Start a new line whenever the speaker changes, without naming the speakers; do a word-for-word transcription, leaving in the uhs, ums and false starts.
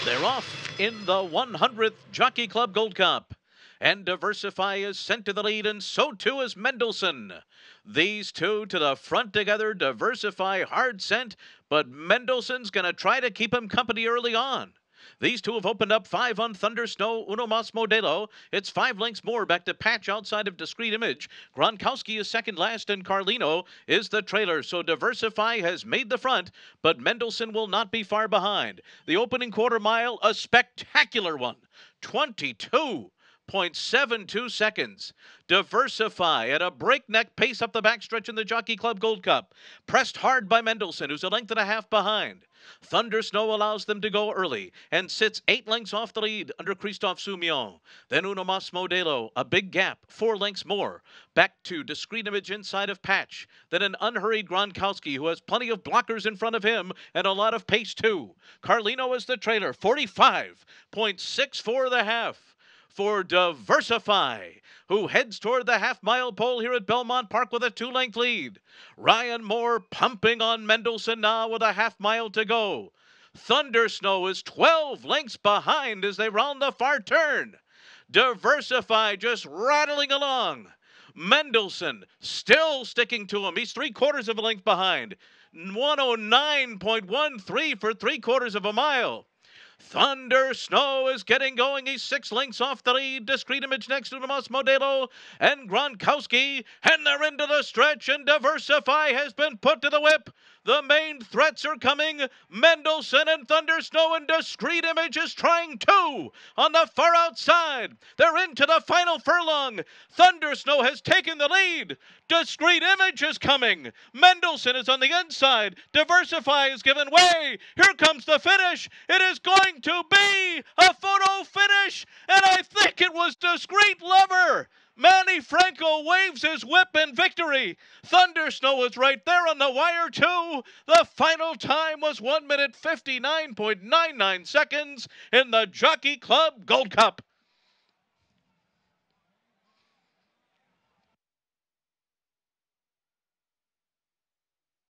They're off in the one hundredth Jockey Club Gold Cup. And Diversify is sent to the lead, and so too is Mendelssohn. These two to the front together. Diversify hard sent, but Mendelssohn's going to try to keep him company early on. These two have opened up five on Thunder Snow, Uno Mas Modelo. It's five lengths more back to Patch outside of Discreet Image. Gronkowski is second last, and Carlino is the trailer. So Diversify has made the front, but Mendelssohn will not be far behind. The opening quarter mile, a spectacular one. twenty-two point seven two seconds. Diversify at a breakneck pace up the backstretch in the Jockey Club Gold Cup. Pressed hard by Mendelssohn, who's a length and a half behind. Thunder Snow allows them to go early and sits eight lengths off the lead under Christophe Soumillon. Then Uno Mas Modelo, a big gap, four lengths more. Back to Discreet Image inside of Patch. Then an unhurried Gronkowski, who has plenty of blockers in front of him and a lot of pace too. Carlino is the trailer, forty-five point six four the half for Diversify, who heads toward the half-mile pole here at Belmont Park with a two-length lead. Ryan Moore pumping on Mendelssohn now with a half-mile to go. Thunder Snow is twelve lengths behind as they round the far turn. Diversify just rattling along. Mendelssohn still sticking to him. He's three-quarters of a length behind. one oh nine point one three for three-quarters of a mile. Thunder Snow is getting going. He's six lengths off the lead. Discreet Image next to Uno Mas Modelo and Gronkowski. And they're into the stretch, and Diversify has been put to the whip. The main threats are coming. Mendelssohn and Thunder Snow, and Discreet Image is trying two on the far outside. They're into the final furlong. Thunder Snow has taken the lead. Discreet Image is coming. Mendelssohn is on the inside. Diversify is given way. Here comes the finish. It is going to be a photo finish, and I think it was Discreet Lover. Manny Franco waves his whip in victory. Thunder Snow is right there on the wire too. The final time was one minute fifty-nine point nine nine seconds in the Jockey Club Gold Cup.